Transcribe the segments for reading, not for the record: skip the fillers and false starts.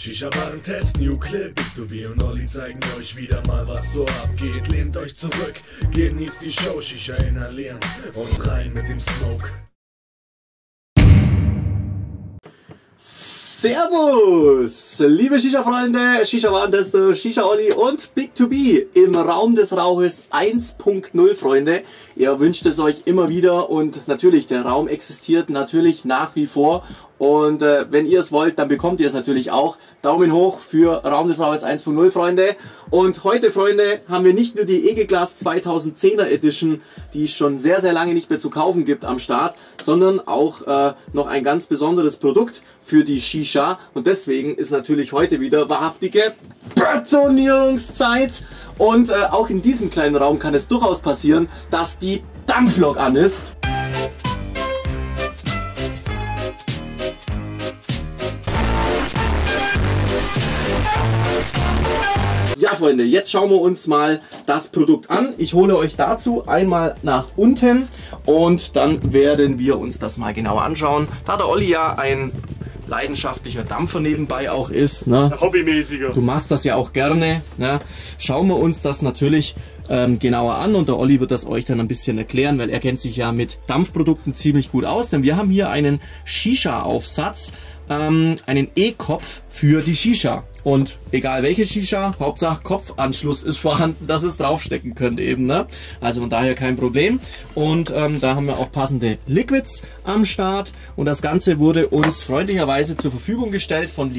Shisha-Warentest, New Clip, Big2B und Olli zeigen euch wieder mal, was so abgeht. Lehnt euch zurück, genießt die Show, Shisha inhalieren und rein mit dem Smoke. Servus, liebe Shisha-Freunde, Shisha-Warentester, Shisha-Olli und Big2B im Raum des Rauches 1.0, Freunde. Ihr wünscht es euch immer wieder und natürlich, der Raum existiert natürlich nach wie vor. Und wenn ihr es wollt, dann bekommt ihr es natürlich auch. Daumen hoch für Raum des Rauches 1.0, Freunde. Und heute, Freunde, haben wir nicht nur die Egeglas 2010er Edition, die es schon sehr, sehr lange nicht mehr zu kaufen gibt, am Start, sondern auch noch ein ganz besonderes Produkt für die Shisha. Und deswegen ist natürlich heute wieder wahrhaftige Betonierungszeit. Und auch in diesem kleinen Raum kann es durchaus passieren, dass die Dampflok an ist. Ja, Freunde, jetzt schauen wir uns mal das Produkt an. Ich hole euch dazu einmal nach unten und dann werden wir uns das mal genauer anschauen. Da der Olli ja ein leidenschaftlicher Dampfer nebenbei auch ist, ne? Hobbymäßiger. Du machst das ja auch gerne, ne? Schauen wir uns das natürlich genauer an und der Olli wird das euch dann ein bisschen erklären, weil er kennt sich ja mit Dampfprodukten ziemlich gut aus, denn wir haben hier einen Shisha-Aufsatz, einen E-Kopf für die Shisha. Und egal welche Shisha, Hauptsache Kopfanschluss ist vorhanden, dass es draufstecken könnt eben, ne? Also von daher kein Problem. Und da haben wir auch passende Liquids am Start. Und das Ganze wurde uns freundlicherweise zur Verfügung gestellt von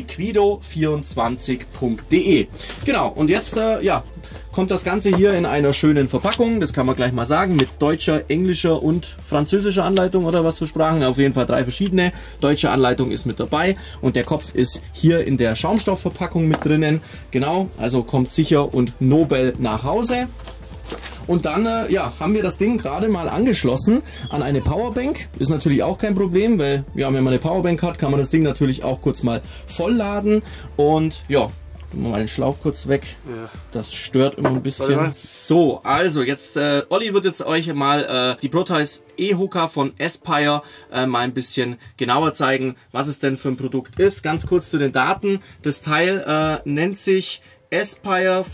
liquido24.de. Genau, und jetzt, ja, kommt das Ganze hier in einer schönen Verpackung, das kann man gleich mal sagen, mit deutscher, englischer und französischer Anleitung oder was für Sprachen. Auf jeden Fall 3 verschiedene. Deutsche Anleitung ist mit dabei und der Kopf ist hier in der Schaumstoffverpackung mit drinnen. Genau, also kommt sicher und nobel nach Hause. Und dann ja, haben wir das Ding gerade mal angeschlossen an eine Powerbank. Ist natürlich auch kein Problem, weil ja, wenn man eine Powerbank hat, kann man das Ding natürlich auch kurz mal vollladen. Und ja, mal den Schlauch kurz weg. Ja. Das stört immer ein bisschen. So, also jetzt, Olli wird jetzt euch mal die Proteus E-Hooker von Aspire mal ein bisschen genauer zeigen, was es denn für ein Produkt ist. Ganz kurz zu den Daten. Das Teil nennt sich Aspire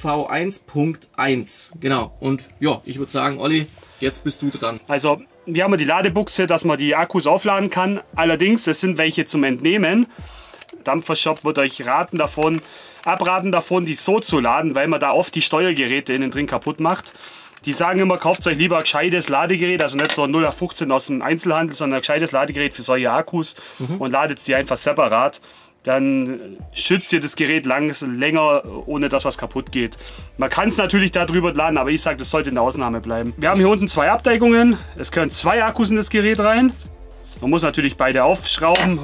V1.1. Genau. Und ja, ich würde sagen, Olli, jetzt bist du dran. Also, wir haben die Ladebuchse, dass man die Akkus aufladen kann. Allerdings, es sind welche zum Entnehmen. Dampfershop wird euch abraten davon, die so zu laden, weil man da oft die Steuergeräte innen drin kaputt macht. Die sagen immer, kauft euch lieber ein gescheites Ladegerät, also nicht so ein 0815 aus dem Einzelhandel, sondern ein gescheites Ladegerät für solche Akkus und ladet die einfach separat. Dann schützt ihr das Gerät länger, ohne dass was kaputt geht. Man kann es natürlich darüber laden, aber ich sage, das sollte eine Ausnahme bleiben. Wir haben hier unten 2 Abdeckungen. Es können 2 Akkus in das Gerät rein. Man muss natürlich beide aufschrauben.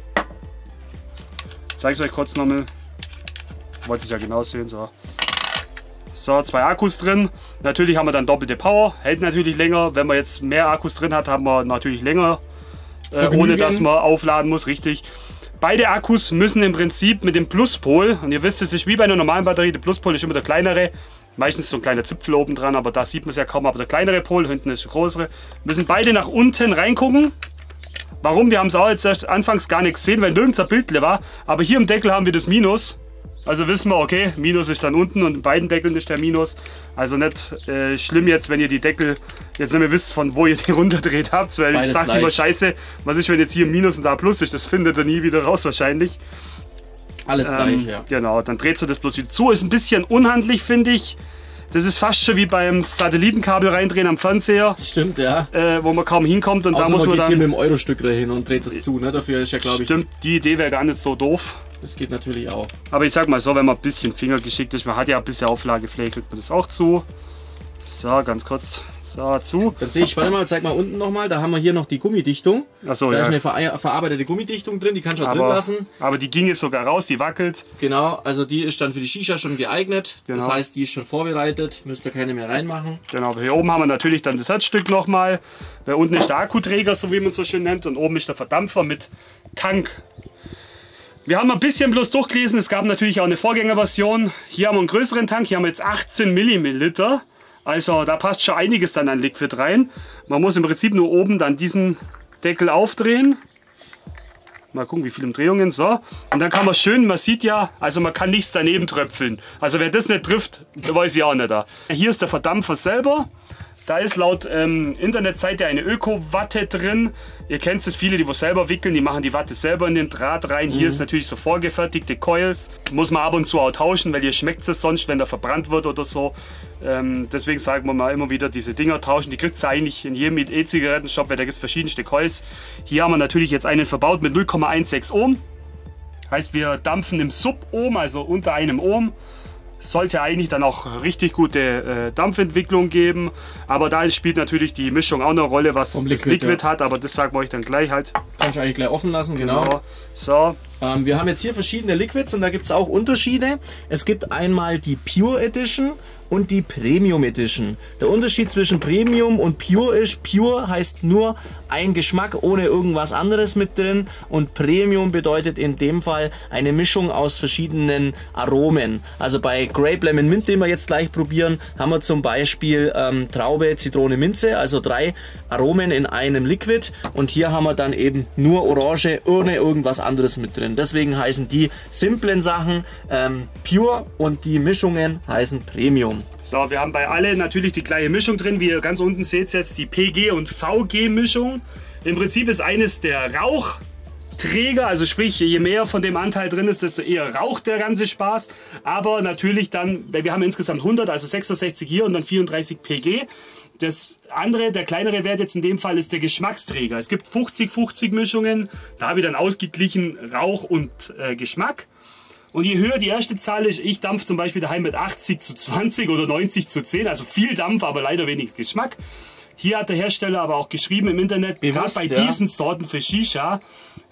Ich zeige es euch kurz nochmal. Wollt es ja genau sehen. So, 2 Akkus drin. Natürlich haben wir dann doppelte Power. Hält natürlich länger. Wenn man jetzt mehr Akkus drin hat, haben wir natürlich länger. Ohne dass man aufladen muss, richtig. Beide Akkus müssen im Prinzip mit dem Pluspol, und ihr wisst, es ist wie bei einer normalen Batterie, der Pluspol ist immer der kleinere. Meistens so ein kleiner Zipfel oben dran, aber da sieht man es ja kaum. Aber der kleinere Pol, hinten ist der größere. Müssen beide nach unten reingucken. Warum? Wir haben es auch jetzt erst anfangs gar nicht gesehen, weil nirgends ein Bildle war. Aber hier im Deckel haben wir das Minus. Also wissen wir, okay, Minus ist dann unten und in beiden Deckeln ist der Minus. Also nicht schlimm jetzt, wenn ihr die Deckel jetzt nicht mehr wisst, von wo ihr die runterdreht habt. Weil ich sagt immer, scheiße, was ist, wenn jetzt hier Minus und da Plus ist? Das findet ihr nie wieder raus wahrscheinlich. Alles gleich, ja. Genau, dann dreht ihr das bloß wieder zu. Ist ein bisschen unhandlich, finde ich. Das ist fast schon wie beim Satellitenkabel reindrehen am Fernseher. Stimmt, ja. Wo man kaum hinkommt und da muss man geht dann hier mit dem Eurostück hin und dreht das zu, ne? Dafür ist ja, glaube ich. Stimmt, die Idee wäre gar nicht so doof. Das geht natürlich auch. Aber ich sag mal so, wenn man ein bisschen fingergeschickt ist, man hat ja ein bisschen Auflagefläche, kriegt man das auch zu. So, ganz kurz. So, zu. Dann sehe ich, warte mal, zeig mal unten nochmal, da haben wir hier noch die Gummidichtung. Achso, da ja. ist eine verarbeitete Gummidichtung drin, die kannst du auch drin lassen. Aber die ging jetzt sogar raus, die wackelt. Genau, also die ist dann für die Shisha schon geeignet. Genau. Das heißt, die ist schon vorbereitet, müsst ihr keine mehr reinmachen. Genau, hier oben haben wir natürlich dann das Herzstück nochmal. Da unten ist der Akkuträger, so wie man es so schön nennt, und oben ist der Verdampfer mit Tank. Wir haben ein bisschen bloß durchgelesen, es gab natürlich auch eine Vorgängerversion. Hier haben wir einen größeren Tank, hier haben wir jetzt 18 Milliliter. Also da passt schon einiges dann an Liquid rein. Man muss im Prinzip nur oben dann diesen Deckel aufdrehen. Mal gucken, wie viele Umdrehungen. So. Und dann kann man schön, man sieht ja, also man kann nichts daneben tröpfeln. Also wer das nicht trifft, weiß ich auch nicht. Hier ist der Verdampfer selber. Da ist laut Internetseite eine Öko-Watte drin. Ihr kennt es, viele, die wo selber wickeln, die machen die Watte selber in den Draht rein. Hier ist natürlich so vorgefertigte Coils. Muss man ab und zu auch tauschen, weil ihr schmeckt es sonst, wenn der verbrannt wird oder so. Deswegen sagen wir mal immer wieder, diese Dinger tauschen. Die kriegt es eigentlich in jedem E-Zigarettenshop, weil da gibt es verschiedenste Coils. Hier haben wir natürlich jetzt einen verbaut mit 0,16 Ohm. Heißt, wir dampfen im Sub-Ohm, also unter einem Ohm. Sollte eigentlich dann auch richtig gute Dampfentwicklung geben. Aber da spielt natürlich die Mischung auch eine Rolle, was das Liquid hat. Aber das sagen wir euch dann gleich halt. Kannst du eigentlich gleich offen lassen, genau. So. Wir haben jetzt hier verschiedene Liquids und da gibt es auch Unterschiede. Es gibt einmal die Pure Edition und die Premium Edition. Der Unterschied zwischen Premium und Pure ist, Pure heißt nur ein Geschmack ohne irgendwas anderes mit drin und Premium bedeutet in dem Fall eine Mischung aus verschiedenen Aromen. Also bei Grape Lemon Mint, den wir jetzt gleich probieren, haben wir zum Beispiel Traube, Zitrone, Minze, also 3 Aromen in einem Liquid und hier haben wir dann eben nur Orange ohne irgendwas anderes mit drin. Deswegen heißen die simplen Sachen Pure und die Mischungen heißen Premium. So, wir haben bei alle natürlich die gleiche Mischung drin, wie ihr ganz unten seht jetzt die PG und VG Mischung. Im Prinzip ist eines der Rauchträger, also sprich je mehr von dem Anteil drin ist, desto eher raucht der ganze Spaß. Aber natürlich dann, wir haben insgesamt 100, also 66 hier und dann 34 PG. Das andere, der kleinere Wert jetzt in dem Fall ist der Geschmacksträger. Es gibt 50-50 Mischungen, da habe ich dann ausgeglichen Rauch und Geschmack. Und je höher die erste Zahl ist, ich dampfe zum Beispiel daheim mit 80:20 oder 90:10, also viel Dampf, aber leider wenig Geschmack. Hier hat der Hersteller aber auch geschrieben im Internet, gerade bei diesen Sorten für Shisha,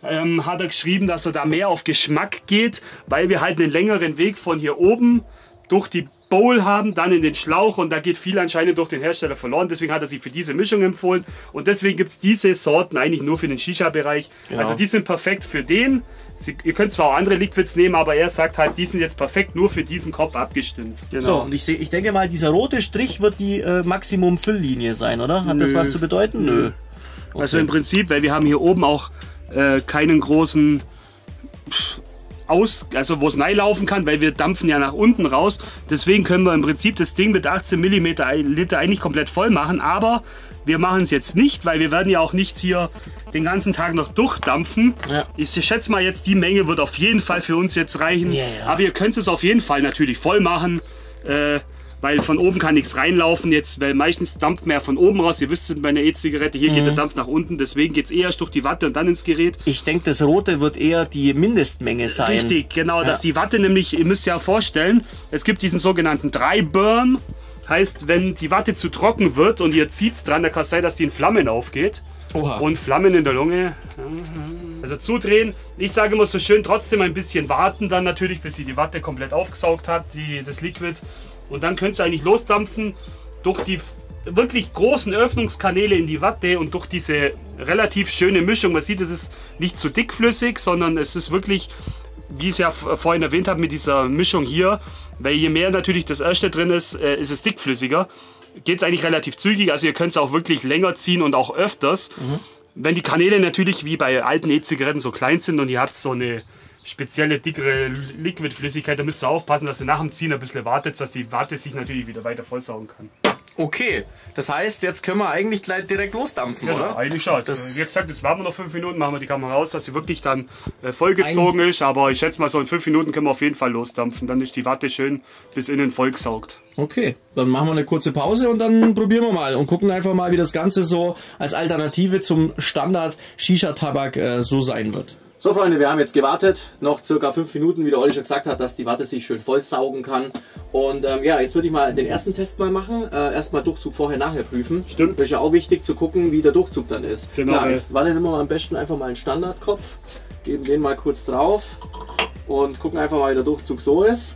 hat er geschrieben, dass er da mehr auf Geschmack geht, weil wir halt einen längeren Weg von hier oben durch die Bowl haben, dann in den Schlauch und da geht viel anscheinend durch den Hersteller verloren. Deswegen hat er sie für diese Mischung empfohlen und deswegen gibt es diese Sorten eigentlich nur für den Shisha-Bereich. Genau. Also die sind perfekt für den. Ihr könnt zwar auch andere Liquids nehmen, aber er sagt halt, die sind jetzt perfekt nur für diesen Kopf abgestimmt. Genau. So, und ich denke mal, dieser rote Strich wird die Maximum-Fülllinie sein, oder? Hat das was zu bedeuten? Nö. Okay. Also im Prinzip, weil wir haben hier oben auch keinen großen also wo es reinlaufen kann, weil wir dampfen ja nach unten raus. Deswegen können wir im Prinzip das Ding mit 18 mm Liter eigentlich komplett voll machen, aber wir machen es jetzt nicht, weil wir werden ja auch nicht hier den ganzen Tag noch durchdampfen. Ja. Ich schätze mal jetzt, die Menge wird auf jeden Fall für uns jetzt reichen. Ja, ja. Aber ihr könnt es auf jeden Fall natürlich voll machen, weil von oben kann nichts reinlaufen jetzt, weil meistens dampft man ja von oben raus. Ihr wisst es bei einer E-Zigarette, hier geht der Dampf nach unten, deswegen geht es eher durch die Watte und dann ins Gerät. Ich denke, das Rote wird eher die Mindestmenge sein. Richtig, genau, dass die Watte nämlich, ihr müsst ja vorstellen, es gibt diesen sogenannten Dry Burn. Heißt, wenn die Watte zu trocken wird und ihr zieht es dran, dann kann es sein, dass die in Flammen aufgeht. Oha. Und Flammen in der Lunge. Also zudrehen. Ich sage immer so schön, trotzdem ein bisschen warten dann natürlich, bis sie die Watte komplett aufgesaugt hat, das Liquid. Und dann könnt ihr eigentlich losdampfen durch die wirklich großen Öffnungskanäle in die Watte und durch diese relativ schöne Mischung. Man sieht, es ist nicht zu dickflüssig, sondern es ist wirklich, wie ich es ja vorhin erwähnt habe, mit dieser Mischung hier. Weil je mehr natürlich das erste drin ist, ist es dickflüssiger. Geht es eigentlich relativ zügig, also ihr könnt es auch wirklich länger ziehen und auch öfters. Wenn die Kanäle natürlich wie bei alten E-Zigaretten so klein sind und ihr habt so eine spezielle, dickere Liquidflüssigkeit, da müsst ihr aufpassen, dass ihr nach dem Ziehen ein bisschen wartet, dass die Watte sich natürlich wieder weiter vollsaugen kann. Okay, das heißt, jetzt können wir eigentlich gleich direkt losdampfen, genau, oder? Eigentlich schon. Wie gesagt, jetzt warten wir noch 5 Minuten, machen wir die Kamera raus, dass sie wirklich dann vollgezogen ist. Aber ich schätze mal, so in 5 Minuten können wir auf jeden Fall losdampfen. Dann ist die Watte schön bis innen vollgesaugt. Okay, dann machen wir eine kurze Pause und dann probieren wir mal und gucken einfach mal, wie das Ganze so als Alternative zum Standard Shisha-Tabak so sein wird. So Freunde, wir haben jetzt gewartet, noch circa 5 Minuten, wie der Olli schon gesagt hat, dass die Watte sich schön voll saugen kann. Und ja, jetzt würde ich mal den ersten Test mal machen. Erstmal Durchzug vorher, nachher prüfen. Stimmt. Das ist ja auch wichtig zu gucken, wie der Durchzug dann ist. Genau. Klar, jetzt nehmen wir am besten einfach mal einen Standardkopf, geben den mal kurz drauf und gucken einfach mal, wie der Durchzug so ist.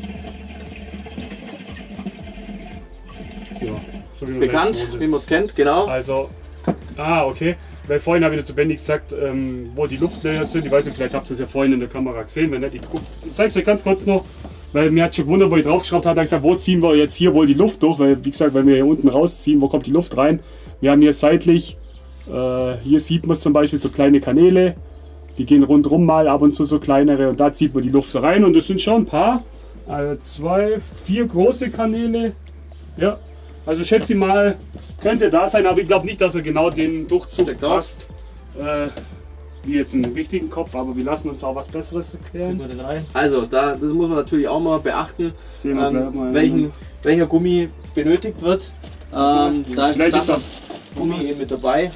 Ja, so bekannt, wie man es kennt, genau. Also, okay. Weil vorhin habe ich zu Benny gesagt, wo die Luftlöcher sind. Ich weiß nicht, vielleicht habt ihr es ja vorhin in der Kamera gesehen. Wenn nicht, ich zeige es euch ganz kurz noch. Weil mir hat schon gewundert, wo ich draufgeschraubt habe, habe ich gesagt, wo ziehen wir jetzt hier wohl die Luft durch? Weil, wie gesagt, wenn wir hier unten rausziehen, wo kommt die Luft rein? Wir haben hier seitlich, hier sieht man zum Beispiel so kleine Kanäle. Die gehen rundherum mal ab und zu so kleinere und da zieht man die Luft rein und das sind schon ein paar. Also 2, 4 große Kanäle. Ja, also schätze ich mal, könnte da sein, aber ich glaube nicht, dass er genau den Durchzug passt. Wie jetzt einen richtigen Kopf, aber wir lassen uns auch was Besseres erklären. Also, das muss man natürlich auch mal beachten, welcher Gummi benötigt wird. Da ist der Gummi eben mit dabei.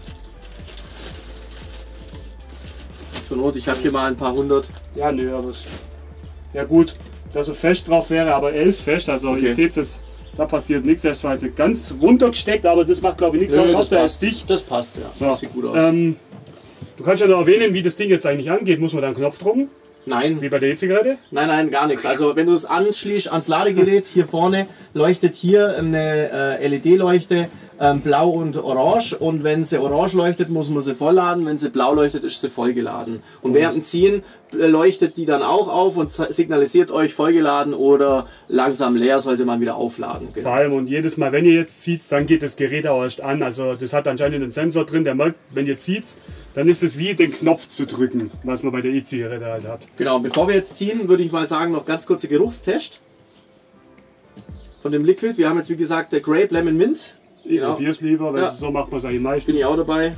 Zur Not, ich habe hier mal ein paar hundert. Ja, nö, aber ja gut, dass er fest drauf wäre, aber er ist fest, also Okay. ihr seht es, da passiert nichts, er ist zwar ganz runtergesteckt, aber das macht glaube ich nichts aus, der ist dicht. Das passt, ja. So, Das sieht gut aus. Du kannst ja noch erwähnen, wie das Ding jetzt eigentlich angeht. Muss man da einen Knopf drücken? Nein. Wie bei der E-Zigarette? Nein, gar nichts. Also wenn du es anschließt ans Ladegerät, hier vorne leuchtet hier eine LED-Leuchte, blau und orange, und wenn sie orange leuchtet, muss man sie vollladen, wenn sie blau leuchtet, ist sie vollgeladen. Und während dem Ziehen leuchtet die dann auch auf und signalisiert euch vollgeladen oder langsam leer, sollte man wieder aufladen. Genau. Vor allem, und jedes Mal, wenn ihr jetzt zieht, dann geht das Gerät auch erst an. Also das hat anscheinend einen Sensor drin, der merkt, wenn ihr zieht, dann ist es wie den Knopf zu drücken, was man bei der E-Zigarette halt hat. Genau, bevor wir jetzt ziehen, würde ich mal sagen, noch ganz kurzer Geruchstest von dem Liquid. Wir haben jetzt wie gesagt der Grape Lemon Mint. Ich Genau. probiere es lieber, weil Ja. so macht man es eigentlich meistens. Bin ich auch dabei.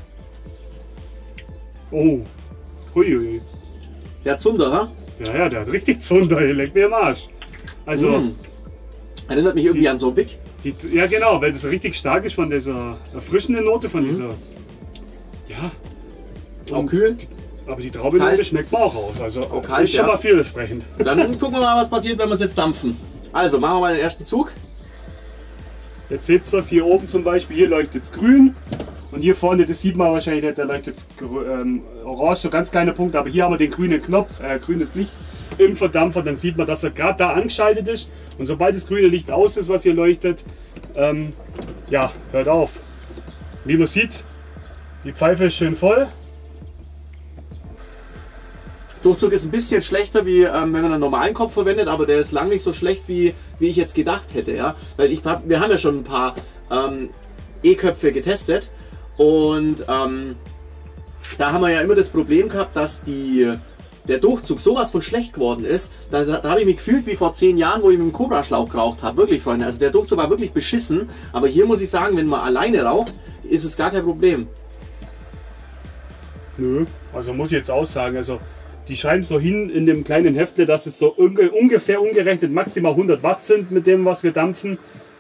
Oh, huiui. Der Zunder, ha? Ja, der hat richtig Zunder, der leckt mir am Arsch. Also, Erinnert mich irgendwie an so Wick. ja genau, weil das richtig stark ist von dieser erfrischenden Note, von dieser, ja. Auch Und kühl. Aber die Traubenote Kalt. schmeckt man auch raus, also Auch kalt, ist schon ja. mal vielversprechend. Dann gucken wir mal, was passiert, wenn wir es jetzt dampfen. Also, machen wir mal den ersten Zug. Jetzt seht ihr das hier oben zum Beispiel, hier leuchtet es grün und hier vorne, das sieht man wahrscheinlich nicht, da leuchtet es orange, so ganz kleine Punkte, aber hier haben wir den grünen Knopf, grünes Licht im Verdampfer, dann sieht man, dass er gerade da angeschaltet ist und sobald das grüne Licht aus ist, was hier leuchtet, ja, hört auf. Wie man sieht, die Pfeife ist schön voll. Durchzug ist ein bisschen schlechter, wie wenn man einen normalen Kopf verwendet, aber der ist lang nicht so schlecht, wie ich jetzt gedacht hätte. Ja? Weil wir haben ja schon ein paar E-Köpfe getestet und da haben wir ja immer das Problem gehabt, dass der Durchzug sowas von schlecht geworden ist. Da habe ich mich gefühlt wie vor 10 Jahren, wo ich mit dem Cobra-Schlauch geraucht habe. Wirklich, Freunde. Also der Durchzug war wirklich beschissen. Aber hier muss ich sagen, wenn man alleine raucht, ist es gar kein Problem. Nö, also muss ich jetzt auch sagen, also die schreiben so hin in dem kleinen Heftle, dass es so ungefähr umgerechnet maximal 100 Watt sind mit dem, was wir dampfen.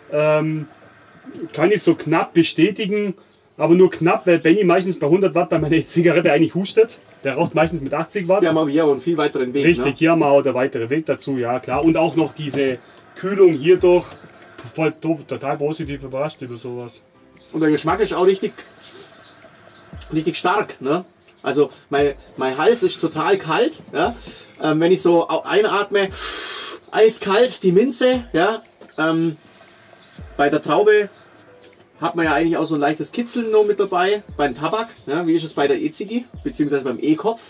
Kann ich so knapp bestätigen, aber nur knapp, weil Benny meistens bei 100 Watt bei meiner Zigarette eigentlich hustet. Der raucht meistens mit 80 Watt. Hier haben wir hier einen viel weiteren Weg. Richtig, Ne? hier haben wir auch der weitere Weg dazu, ja klar. Und auch noch diese Kühlung hierdurch, voll total positiv überrascht über sowas. Und der Geschmack ist auch richtig stark. Ne? Also mein Hals ist total kalt. Ja? Wenn ich so einatme, eiskalt, die Minze. Ja? Bei der Traube hat man ja eigentlich auch so ein leichtes Kitzeln noch mit dabei. Beim Tabak, ja? Wie ist es bei der E-Ziggy, beziehungsweise beim E-Kopf?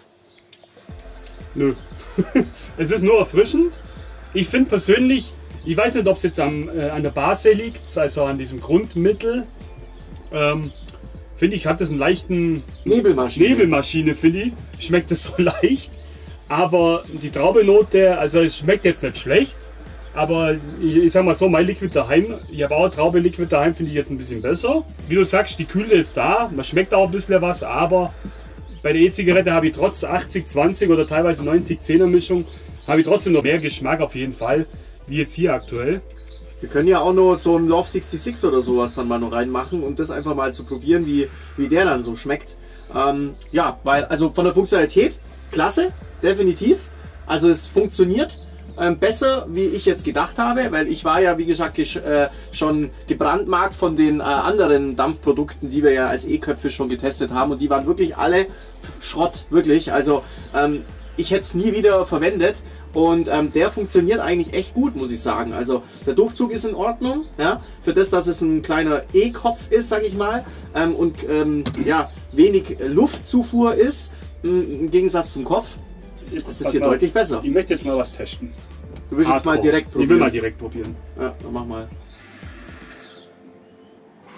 Nö. Es ist nur erfrischend. Ich finde persönlich, ich weiß nicht, ob es jetzt an der Base liegt, also an diesem Grundmittel. Finde ich, hat das einen leichten Nebelmaschine, finde ich. Schmeckt es so leicht. Aber die Traubenote, also es schmeckt jetzt nicht schlecht. Aber ich sag mal so, mein Liquid daheim, ich habe auch Traube-Liquid daheim, finde ich jetzt ein bisschen besser. Wie du sagst, die Kühle ist da, man schmeckt auch ein bisschen was, aber bei der E-Zigarette habe ich trotz 80-20 oder teilweise 90-10er Mischung, habe ich trotzdem noch mehr Geschmack auf jeden Fall, wie jetzt hier aktuell. Wir können ja auch noch so ein Love 66 oder sowas dann mal noch reinmachen und das einfach mal zu probieren, wie der dann so schmeckt. Ja, weil also von der Funktionalität klasse, definitiv. Also es funktioniert besser, wie ich jetzt gedacht habe, weil ich war ja, wie gesagt, schon gebrandmarkt von den anderen Dampfprodukten, die wir ja als E-Köpfe schon getestet haben und die waren wirklich alle Schrott, wirklich. Also ich hätte es nie wieder verwendet und der funktioniert eigentlich echt gut, muss ich sagen. Also der Durchzug ist in Ordnung, ja, für das, dass es ein kleiner E-Kopf ist, sage ich mal, und ja, wenig Luftzufuhr ist, im Gegensatz zum Kopf. Jetzt ist hier deutlich besser. Ich möchte jetzt mal was testen. Du willst jetzt mal direkt probieren? Ich will mal direkt probieren. Ja, dann mach mal.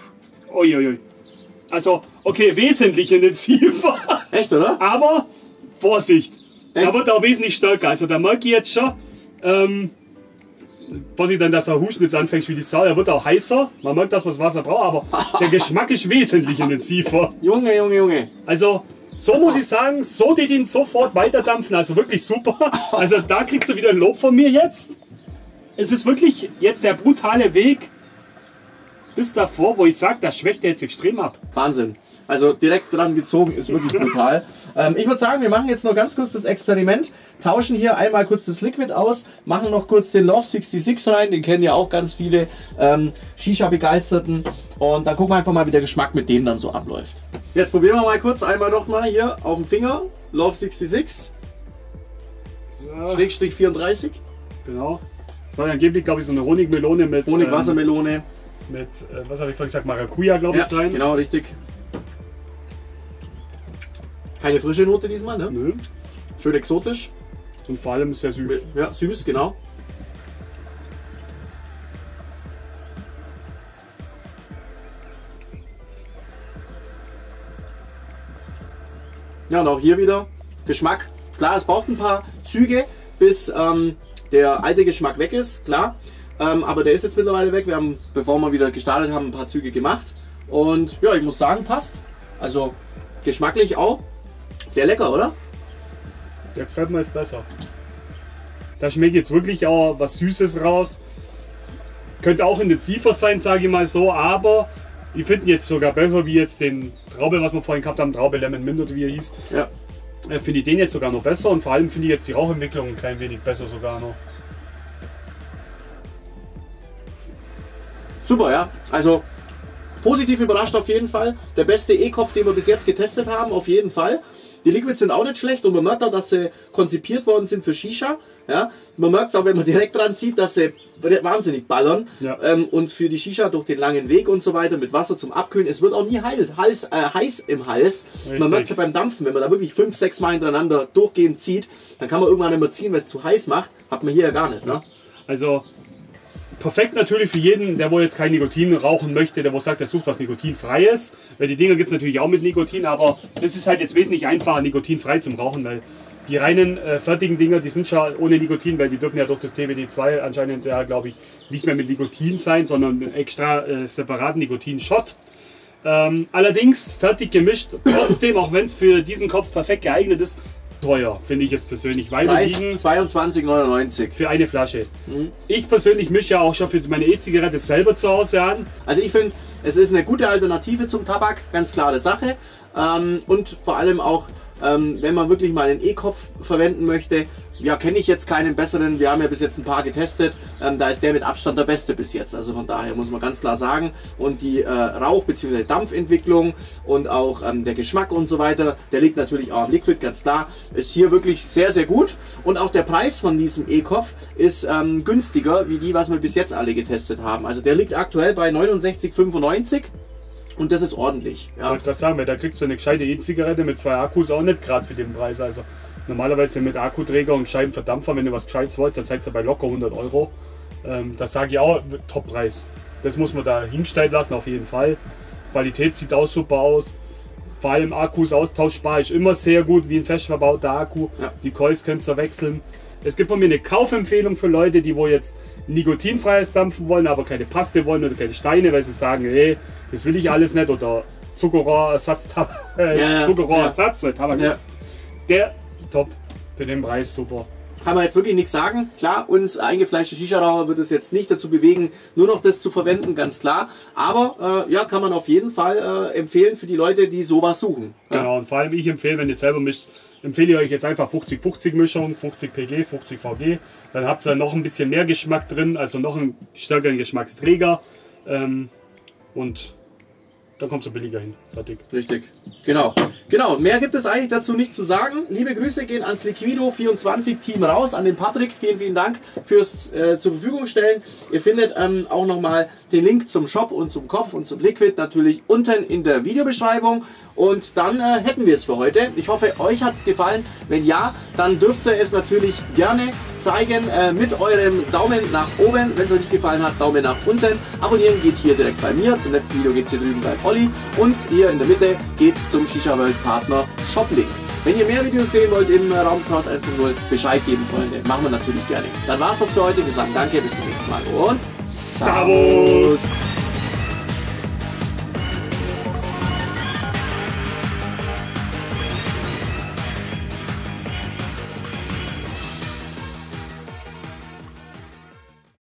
Uiuiui. Also, okay, wesentlich intensiver. Echt, oder? Aber Vorsicht! Echt? Da wird er auch wesentlich stärker. Also da merke ich jetzt schon, was ich dann, dass er Husten jetzt anfängt wie die Sau. Er wird auch heißer. Man merkt, dass man das Wasser braucht, aber der Geschmack ist wesentlich intensiver. Junge, Junge, Junge. Also, so muss ich sagen, so die den sofort weiterdampfen. Also wirklich super. Also da kriegst du wieder ein Lob von mir jetzt. Es ist wirklich jetzt der brutale Weg bis davor, wo ich sage, das schwächt er jetzt extrem ab. Wahnsinn. Also direkt dran gezogen ist wirklich brutal. Ich würde sagen, wir machen jetzt noch ganz kurz das Experiment. Tauschen hier einmal kurz das Liquid aus. Machen noch kurz den Love 66 rein. Den kennen ja auch ganz viele Shisha-Begeisterten. Und dann gucken wir einfach mal, wie der Geschmack mit dem dann so abläuft. Jetzt probieren wir mal kurz einmal nochmal hier auf dem Finger. Love 66. So. Schrägstrich 34. Genau. Soll angeblich, glaube ich, so eine Honigmelone mit... Honig-Wassermelone. Mit, was habe ich vorhin gesagt, Maracuja, glaube ich, sein. Genau, richtig. Keine frische Note diesmal, ne? Nö. Schön exotisch. Und vor allem sehr süß. Ja, süß, genau. Ja, und auch hier wieder Geschmack. Klar, es braucht ein paar Züge, bis der alte Geschmack weg ist, klar. Aber der ist jetzt mittlerweile weg. Wir haben, bevor wir wieder gestartet haben, ein paar Züge gemacht. Und ja, ich muss sagen, passt. Also geschmacklich auch sehr lecker, oder? Der gefällt mir jetzt besser. Da schmeckt jetzt wirklich auch was Süßes raus. Könnte auch intensiver sein, sage ich mal so, aber ich finde jetzt sogar besser wie jetzt den Traube, was wir vorhin gehabt haben, Traube Lemon Mint oder wie er hieß. Ja. Finde ich den jetzt sogar noch besser und vor allem finde ich jetzt die Rauchentwicklung ein klein wenig besser sogar noch. Super, ja. Also positiv überrascht auf jeden Fall. Der beste E-Kopf, den wir bis jetzt getestet haben, auf jeden Fall. Die Liquids sind auch nicht schlecht und man merkt auch, dass sie konzipiert worden sind für Shisha. Ja, man merkt es auch, wenn man direkt dran zieht, dass sie wahnsinnig ballern. Ja. Und für die Shisha durch den langen Weg und so weiter mit Wasser zum Abkühlen. Es wird auch nie heiß im Hals. Richtig. Man merkt es ja beim Dampfen, wenn man da wirklich 5, 6 Mal hintereinander durchgehend zieht, dann kann man irgendwann nicht mehr ziehen, weil es zu heiß macht. Hat man hier ja gar nicht. Ne? Also perfekt natürlich für jeden, der wohl jetzt kein Nikotin rauchen möchte, der wo sagt, er sucht was nikotinfreies. Weil die Dinger gibt es natürlich auch mit Nikotin, aber das ist halt jetzt wesentlich einfacher, nikotinfrei zum Rauchen, weil die reinen fertigen Dinger, die sind schon ohne Nikotin, weil die dürfen ja durch das TBD2 anscheinend ja, glaube ich, nicht mehr mit Nikotin sein, sondern extra separaten Nikotin-Shot. Allerdings fertig gemischt, trotzdem, auch wenn es für diesen Kopf perfekt geeignet ist, teuer, finde ich jetzt persönlich. Weil Preis 22,99 für eine Flasche. Ich persönlich mische ja auch schon für meine E-Zigarette selber zu Hause an. Also ich finde, es ist eine gute Alternative zum Tabak, ganz klare Sache. Und vor allem auch, wenn man wirklich mal einen E-Kopf verwenden möchte, ja, kenne ich jetzt keinen besseren. Wir haben ja bis jetzt ein paar getestet. Da ist der mit Abstand der beste bis jetzt. Also von daher muss man ganz klar sagen. Und die Rauch- bzw. Dampfentwicklung und auch der Geschmack und so weiter, der liegt natürlich auch am Liquid, ganz klar. Ist hier wirklich sehr, sehr gut. Und auch der Preis von diesem E-Kopf ist günstiger, wie die, was wir bis jetzt alle getestet haben. Also der liegt aktuell bei 69,95. Und das ist ordentlich. Ich Ja. wollte gerade sagen, weil da kriegst du eine gescheite E-Zigarette mit 2 Akkus auch nicht gerade für den Preis. Also normalerweise mit Akkuträger und Scheibenverdampfer, wenn du was Gescheites wollt, das seid ihr bei locker 100 Euro. Das sage ich auch, Toppreis. Das muss man da hinstellen lassen, auf jeden Fall. Qualität sieht auch super aus. Vor allem Akkus austauschbar ist immer sehr gut, wie ein fest verbauter Akku. Ja. Die Coils könnt ihr wechseln. Es gibt von mir eine Kaufempfehlung für Leute, die wo jetzt nikotinfreies Dampfen wollen, aber keine Paste wollen oder keine Steine, weil sie sagen, hey, das will ich alles nicht, oder Zuckerrohrersatz, Zuckerrohrersatz, Tabak. Ja. Der top, für den Preis super. Kann man jetzt wirklich nichts sagen. Klar, uns eingefleischte Shisha-Raucher wird es jetzt nicht dazu bewegen, nur noch das zu verwenden, ganz klar. Aber ja, kann man auf jeden Fall empfehlen für die Leute, die sowas suchen. Ja. Genau, und vor allem ich empfehle, wenn ihr selber mischt, empfehle ich euch jetzt einfach 50-50 Mischung, 50 PG, 50 VG. Dann habt ihr noch ein bisschen mehr Geschmack drin, also noch einen stärkeren Geschmacksträger. Und dann kommt es billiger hin. Fertig. Richtig. Genau. Genau. Mehr gibt es eigentlich dazu nicht zu sagen. Liebe Grüße gehen ans Liquido24 Team raus, an den Patrick. Vielen, vielen Dank fürs zur Verfügung stellen. Ihr findet auch nochmal den Link zum Shop und zum Kopf und zum Liquid natürlich unten in der Videobeschreibung. Und dann hätten wir es für heute. Ich hoffe, euch hat es gefallen. Wenn ja, dann dürft ihr es natürlich gerne zeigen mit eurem Daumen nach oben. Wenn es euch nicht gefallen hat, Daumen nach unten. Abonnieren geht hier direkt bei mir. Zum letzten Video geht es hier drüben bei Olli. Und hier in der Mitte geht es zum Shisha World Partner Shoplink. Wenn ihr mehr Videos sehen wollt im Raum des Haus 1.0, Bescheid geben, Freunde. Machen wir natürlich gerne. Dann war's das für heute. Wir sagen danke, bis zum nächsten Mal und Servus!